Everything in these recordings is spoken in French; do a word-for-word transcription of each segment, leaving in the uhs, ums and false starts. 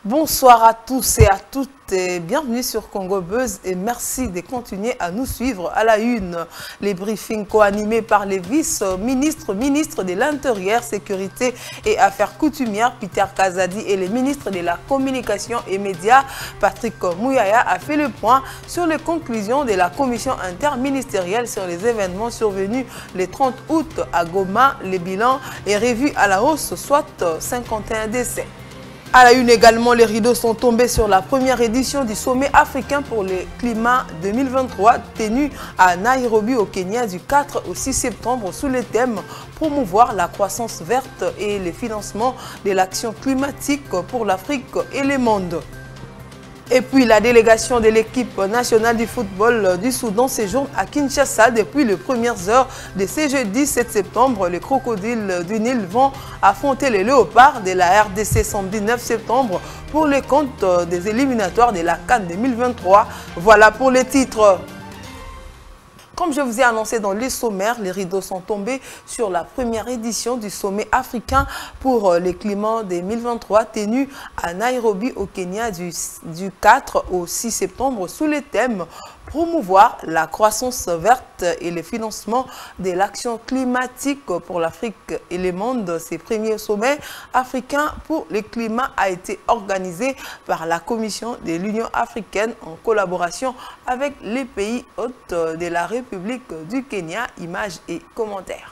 Bonsoir à tous et à toutes et bienvenue sur Congo Buzz et merci de continuer à nous suivre à la une. Les briefings co-animés par les vice-ministres, ministres de l'Intérieur, Sécurité et Affaires coutumières, Peter Kazadi, et les ministres de la Communication et Médias, Patrick Mouyaya, a fait le point sur les conclusions de la commission interministérielle sur les événements survenus le trente août à Goma. Les bilans est revu à la hausse, soit cinquante et un décès. À la une également, les rideaux sont tombés sur la première édition du sommet africain pour le climat deux mille vingt-trois tenu à Nairobi au Kenya du quatre au six septembre sous le thème promouvoir la croissance verte et le financement de l'action climatique pour l'Afrique et le monde. Et puis la délégation de l'équipe nationale du football du Soudan séjourne à Kinshasa depuis les premières heures de ce jeudi sept septembre. Les crocodiles du Nil vont affronter les léopards de la R D C samedi neuf septembre pour le compte des éliminatoires de la CAN deux mille vingt-trois. Voilà pour les titres. Comme je vous ai annoncé dans les sommaires, les rideaux sont tombés sur la première édition du sommet africain pour les climats deux mille vingt-trois tenu à Nairobi au Kenya du, du quatre au six septembre sous le thème promouvoir la croissance verte et le financement de l'action climatique pour l'Afrique et le monde. Ce premier sommet africain pour le climat a été organisé par la Commission de l'Union africaine en collaboration avec les pays hôtes de la République du Kenya. Images et commentaires.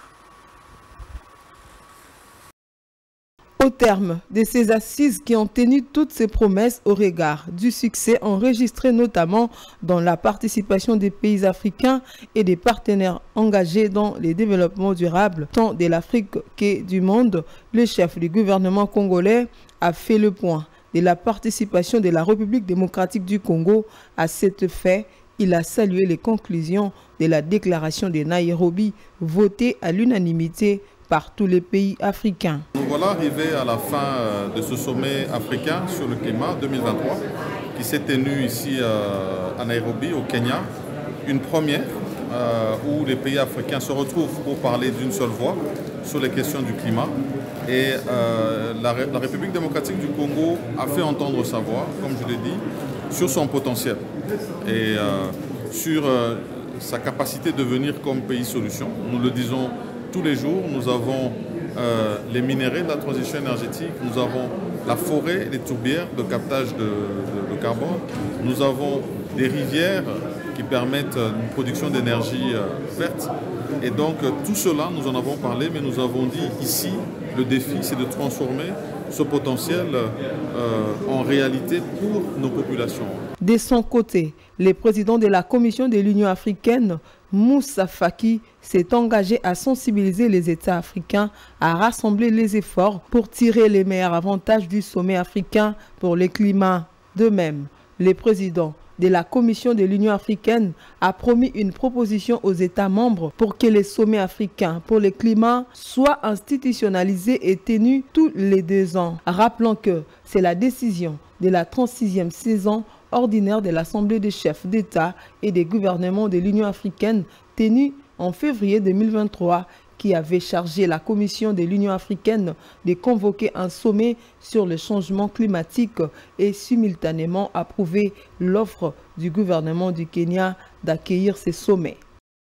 Au terme de ces assises qui ont tenu toutes ces promesses au regard du succès enregistré notamment dans la participation des pays africains et des partenaires engagés dans les développements durables tant de l'Afrique que du monde, le chef du gouvernement congolais a fait le point de la participation de la République démocratique du Congo. À cet effet, il a salué les conclusions de la déclaration de Nairobi votée à l'unanimité par tous les pays africains. Nous voilà arrivés à la fin de ce sommet africain sur le climat deux mille vingt-trois qui s'est tenu ici à Nairobi au Kenya. Une première où les pays africains se retrouvent pour parler d'une seule voix sur les questions du climat. Et la République démocratique du Congo a fait entendre sa voix, comme je l'ai dit, sur son potentiel et sur sa capacité de devenir comme pays solution. Nous le disons tous les jours, nous avons euh, les minéraux de la transition énergétique, nous avons la forêt, les tourbières de captage de, de, de carbone, nous avons des rivières qui permettent une production d'énergie euh, verte. Et donc tout cela, nous en avons parlé, mais nous avons dit ici, le défi, c'est de transformer ce potentiel euh, en réalité pour nos populations. De son côté, le président de la Commission de l'Union africaine, Moussa Faki, s'est engagé à sensibiliser les États africains à rassembler les efforts pour tirer les meilleurs avantages du sommet africain pour le climat. De même, le président de la Commission de l'Union africaine a promis une proposition aux États membres pour que les sommets africains pour le climat soient institutionnalisés et tenus tous les deux ans. Rappelons que c'est la décision de la trente-sixième saison ordinaire de l'Assemblée des chefs d'État et des gouvernements de l'Union africaine tenue en février deux mille vingt-trois qui avait chargé la Commission de l'Union africaine de convoquer un sommet sur le changement climatique et simultanément approuvé l'offre du gouvernement du Kenya d'accueillir ces sommets.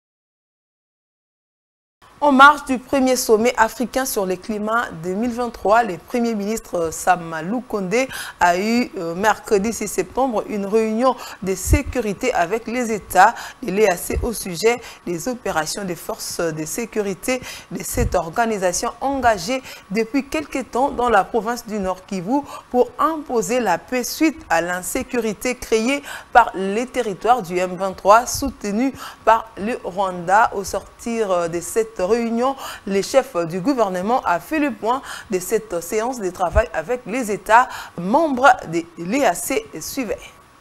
En marge du premier sommet africain sur le climat deux mille vingt-trois, le Premier ministre Sama Lukonde a eu euh, mercredi six septembre une réunion de sécurité avec les États de l'E A C au sujet des opérations des forces de sécurité de cette organisation engagée depuis quelque temps dans la province du Nord Kivu pour imposer la paix suite à l'insécurité créée par les territoires du M vingt-trois soutenus par le Rwanda. Au sortir de cette réunion, le chef du gouvernement a fait le point de cette séance de travail avec les États membres de l'E A C suivait.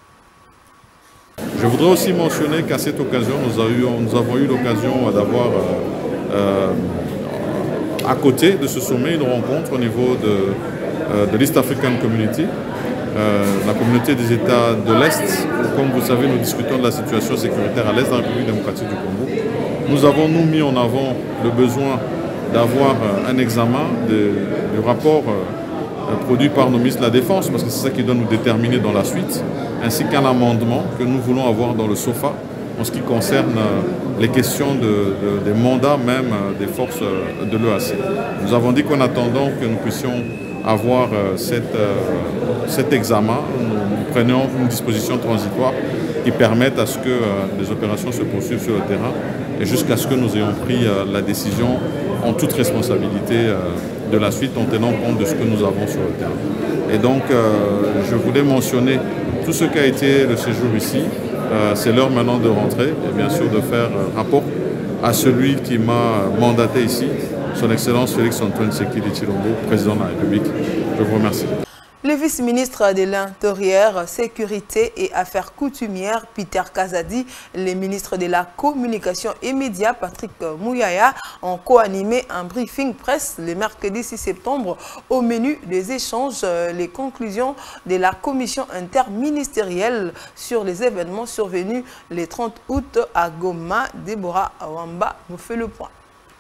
Je voudrais aussi mentionner qu'à cette occasion, nous, a eu, nous avons eu l'occasion d'avoir euh, euh, à côté de ce sommet une rencontre au niveau de, euh, de l'East African Community, euh, la communauté des États de l'Est. Comme vous savez, nous discutons de la situation sécuritaire à l'Est de la République démocratique du Congo. Nous avons, nous, mis en avant le besoin d'avoir un examen de, du rapport produit par nos ministres de la Défense, parce que c'est ça qui doit nous déterminer dans la suite, ainsi qu'un amendement que nous voulons avoir dans le SOFA en ce qui concerne les questions de, de, des mandats même des forces de l'E A C. Nous avons dit qu'en attendant que nous puissions avoir cette, cet examen, nous prenions une disposition transitoire qui permette à ce que les opérations se poursuivent sur le terrain et jusqu'à ce que nous ayons pris la décision en toute responsabilité de la suite en tenant compte de ce que nous avons sur le terrain. Et donc, je voulais mentionner tout ce qu'a été le séjour ici. C'est l'heure maintenant de rentrer et bien sûr de faire rapport à celui qui m'a mandaté ici, son Excellence Félix-Antoine Tshisekedi Tshilombo, président de la République. Je vous remercie. Le vice-ministre de l'Intérieur, Sécurité et Affaires coutumières, Peter Kazadi, les ministres de la Communication et Médias, Patrick Mouyaya, ont co-animé un briefing presse le mercredi six septembre. Au menu des échanges, les conclusions de la commission interministérielle sur les événements survenus le trente août à Goma. Déborah Awamba nous fait le point.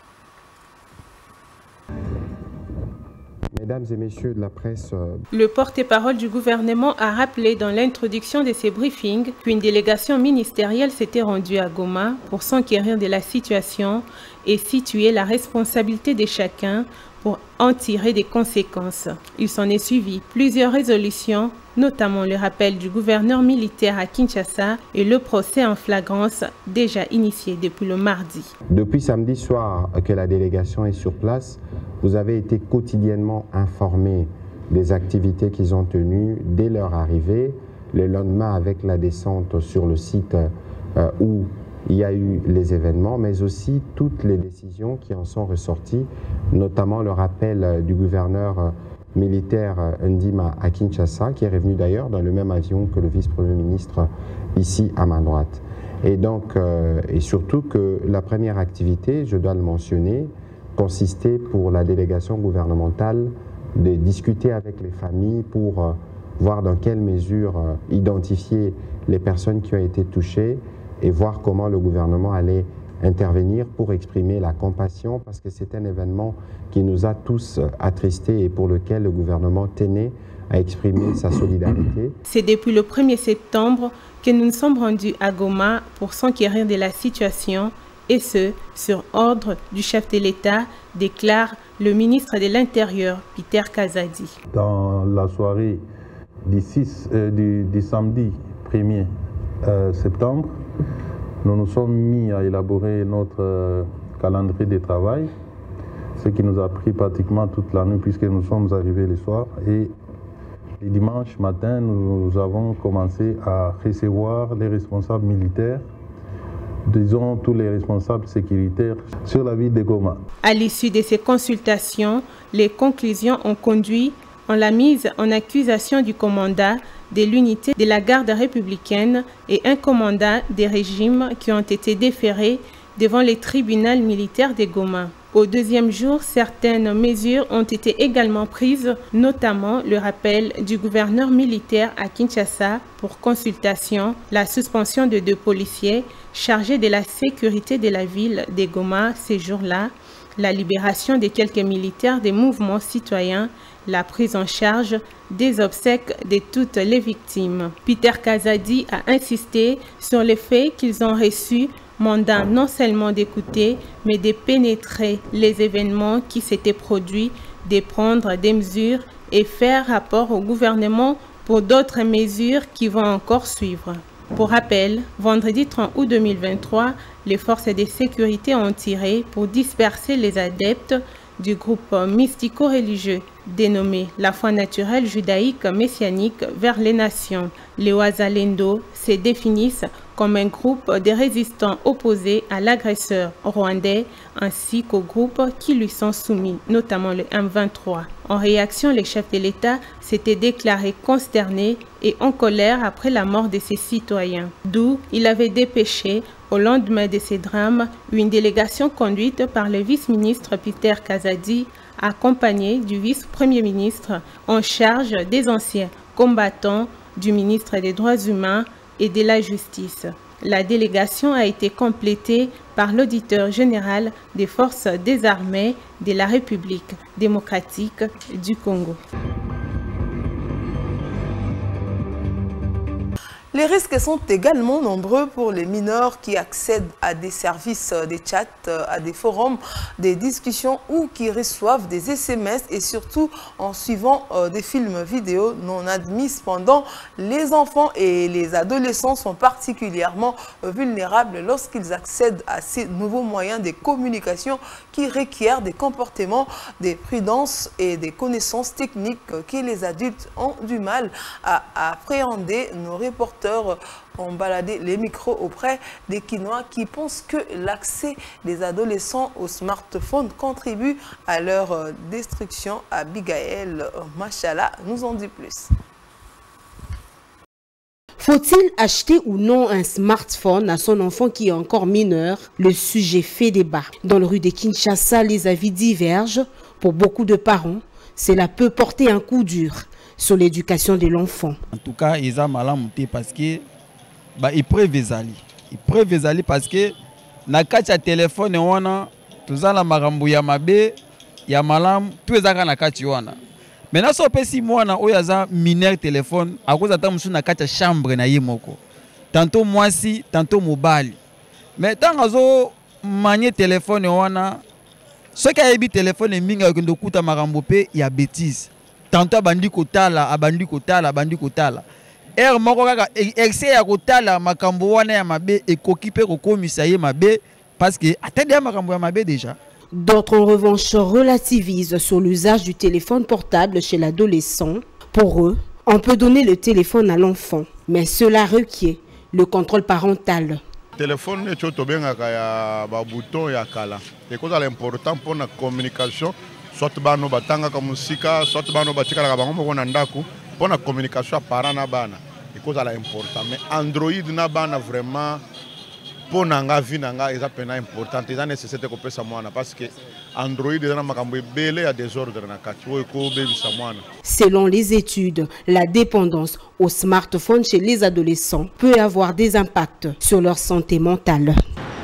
Mesdames et messieurs de la presse... Euh... Le porte-parole du gouvernement a rappelé dans l'introduction de ces briefings qu'une délégation ministérielle s'était rendue à Goma pour s'enquérir de la situation et situer la responsabilité de chacun pour en tirer des conséquences. Il s'en est suivi plusieurs résolutions, notamment le rappel du gouverneur militaire à Kinshasa et le procès en flagrance déjà initié depuis le mardi. Depuis samedi soir que la délégation est sur place, vous avez été quotidiennement informés des activités qu'ils ont tenues dès leur arrivée, le lendemain avec la descente sur le site euh, où il y a eu les événements, mais aussi toutes les décisions qui en sont ressorties, notamment le rappel du gouverneur militaire Ndima à Kinshasa, qui est revenu d'ailleurs dans le même avion que le vice-premier ministre ici à ma droite. Et donc, euh, et surtout que la première activité, je dois le mentionner, consistait pour la délégation gouvernementale de discuter avec les familles pour euh, voir dans quelle mesure euh, identifier les personnes qui ont été touchées et voir comment le gouvernement allait intervenir pour exprimer la compassion, parce que c'est un événement qui nous a tous attristés et pour lequel le gouvernement tenait à exprimer sa solidarité. C'est depuis le premier septembre que nous nous sommes rendus à Goma pour s'enquérir de la situation, et ce, sur ordre du chef de l'État, déclare le ministre de l'Intérieur, Peter Kazadi. Dans la soirée du, six, euh, du, du samedi premier euh, septembre, nous nous sommes mis à élaborer notre euh, calendrier de travail, ce qui nous a pris pratiquement toute la nuit puisque nous sommes arrivés le soir. Et le dimanche matin, nous avons commencé à recevoir les responsables militaires, disons tous les responsables sécuritaires sur la ville de Goma. À l'issue de ces consultations, les conclusions ont conduit en la mise en accusation du commandant de l'unité de la garde républicaine et un commandant des régimes qui ont été déférés devant les tribunaux militaires de Goma. Au deuxième jour, certaines mesures ont été également prises, notamment le rappel du gouverneur militaire à Kinshasa pour consultation, la suspension de deux policiers chargés de la sécurité de la ville de Goma ces jours-là, la libération de quelques militaires des mouvements citoyens, la prise en charge des obsèques de toutes les victimes. Peter Kazadi a insisté sur le fait qu'ils ont reçu mandat non seulement d'écouter, mais de pénétrer les événements qui s'étaient produits, de prendre des mesures et faire rapport au gouvernement pour d'autres mesures qui vont encore suivre. Pour rappel, vendredi trente août deux mille vingt-trois, les forces de sécurité ont tiré pour disperser les adeptes du groupe mystico-religieux dénommé la foi naturelle judaïque messianique vers les nations. Les Wazalendo se définissent comme un groupe de résistants opposés à l'agresseur rwandais ainsi qu'aux groupes qui lui sont soumis, notamment le M vingt-trois. En réaction, le chef de l'État s'était déclaré consterné et en colère après la mort de ses citoyens, d'où il avait dépêché au lendemain de ces drames une délégation conduite par le vice-ministre Peter Kazadi, accompagné du vice-premier ministre en charge des anciens combattants, du ministre des Droits humains et de la Justice. La délégation a été complétée par l'auditeur général des forces des armées de la République démocratique du Congo. Les risques sont également nombreux pour les mineurs qui accèdent à des services, des chats, à des forums, des discussions ou qui reçoivent des S M S et surtout en suivant euh, des films vidéo non admis. Cependant, les enfants et les adolescents sont particulièrement vulnérables lorsqu'ils accèdent à ces nouveaux moyens de communication qui requièrent des comportements, des prudences et des connaissances techniques que les adultes ont du mal à appréhender. Nos reporters ont baladé les micros auprès des Kinois qui pensent que l'accès des adolescents au smartphone contribue à leur destruction. Abigail Machala nous en dit plus. Faut-il acheter ou non un smartphone à son enfant qui est encore mineur? Le sujet fait débat. Dans le rue de Kinshasa, les avis divergent. Pour beaucoup de parents, cela peut porter un coup dur sur l'éducation de l'enfant. En tout cas, ils ont mal monté parce que bah, ils preuve ezali. Ils preuve ezali parce que na kati ya téléphone wana tozala makambo ya mabe ya malamu tout ezaka na kati wana. Maintenant so pesi mwana oyo aza mineur téléphone akoza ta musu na kati ya chambre na ye moko. Tantôt mwasi, tantôt mobali. Mais tant azo manie téléphone wana ce qui a ébi téléphone minga okendo kuta makambo pe ya bêtise. Tantôt abandi kotala, abandi kotala, abandi kotala. Er moko kaka excès ya kotala makambo wana ya mabe ekoki pe kokomisa ye mabe parce que atende makambo ya mabe déjà. D'autres en revanche relativisent sur l'usage du téléphone portable chez l'adolescent. Pour eux, on peut donner le téléphone à l'enfant, mais cela requiert le contrôle parental. Le téléphone est tout bien ya ba bouton ya kala. C'est quoi l'important pour la communication, soit bano batanga ka musika, soit bano batika ka bango ko na ndako pour la communication parent na bana. C'est quoi l'important, mais Android na bana vraiment pour nanga vie nanga est important, c'est nécessaire de couper ça mwana parce que Android est dans makambo belé à désordre na kati wo ko bebisa mwana. Selon les études, la dépendance au smartphone chez les adolescents peut avoir des impacts sur leur santé mentale.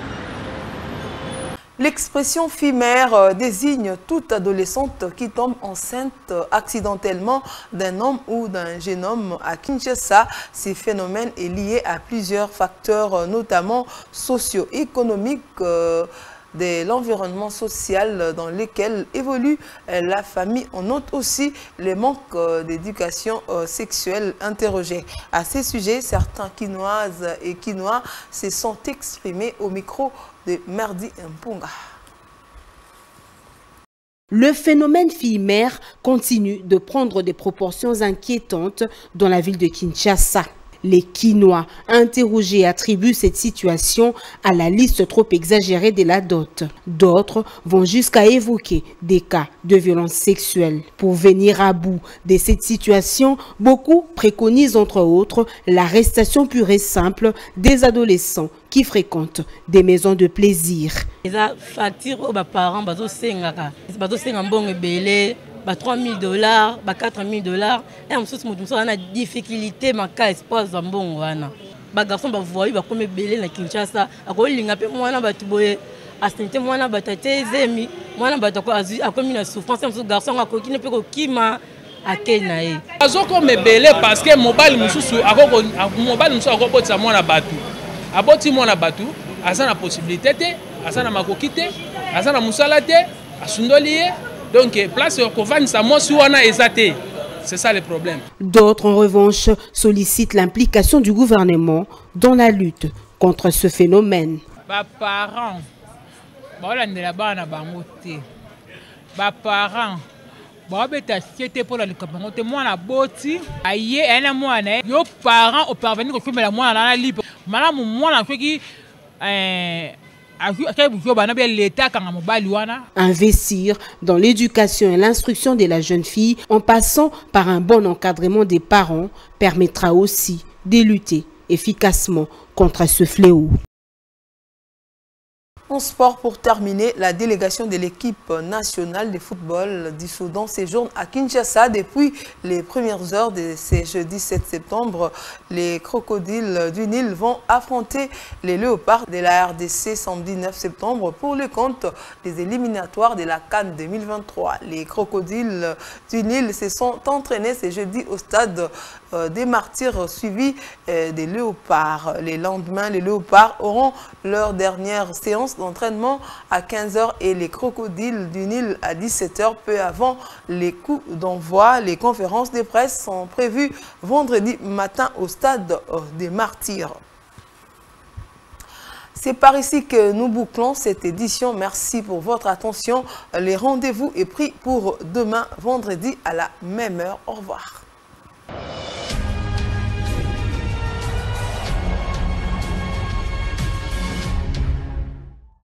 L'expression fille-mère désigne toute adolescente qui tombe enceinte accidentellement d'un homme ou d'un jeune homme à Kinshasa. Ce phénomène est lié à plusieurs facteurs, notamment socio-économiques, euh, de l'environnement social dans lequel évolue la famille. On note aussi les manques d'éducation sexuelle interrogés. À ces sujets, certains Kinoises et Kinois se sont exprimés au micro de Merdi Mpunga. Le phénomène fille-mère continue de prendre des proportions inquiétantes dans la ville de Kinshasa. Les Kinois interrogés attribuent cette situation à la liste trop exagérée de la dot. D'autres vont jusqu'à évoquer des cas de violence sexuelle. Pour venir à bout de cette situation, beaucoup préconisent entre autres l'arrestation pure et simple des adolescents qui fréquentent des maisons de plaisir. Les factures aux parents, bah trois mille dollars, bah quatre mille dollars, et en plus, on a des difficultés, ma cas espace en bon wana. Bah garçon, bah voyez, bah comme belé na Kinshasa, à quoi il n'a pas moi na batuboye, à ce moment là, bah t'es zemi, moi na batako à comme une souffrance, un garçon à quoi qui ne peut qui m'a à Kenaï. Azo comme belé parce que mobile mususu, à quoi mobile mususu à quoi peut ça moi na batu, à boti moi na batu, à ça la possibilité, à ça na makokite, à ça na musalate, à sundolier. Donc, place c'est ça le problème. D'autres, en revanche, sollicitent l'implication du gouvernement dans la lutte contre ce phénomène. Les parents, les parents, pour la moi la boti aïe un mois yo parents au parvenir au film la moi la libre madame moi la qui investir dans l'éducation et l'instruction de la jeune fille en passant par un bon encadrement des parents permettra aussi de lutter efficacement contre ce fléau. En sport, pour terminer, la délégation de l'équipe nationale de football du Soudan séjourne à Kinshasa depuis les premières heures de ce jeudi sept septembre. Les crocodiles du Nil vont affronter les léopards de la R D C samedi neuf septembre pour le compte des éliminatoires de la CAN deux mille vingt-trois. Les crocodiles du Nil se sont entraînés ce jeudi au stade des Martyrs suivis des léopards. Les lendemains, les léopards auront leur dernière séance d'entraînement à quinze heures et les crocodiles du Nil à dix-sept heures, peu avant les coups d'envoi. Les conférences de presse sont prévues vendredi matin au stade des Martyrs. C'est par ici que nous bouclons cette édition. Merci pour votre attention. Les rendez-vous est pris pour demain, vendredi, à la même heure. Au revoir.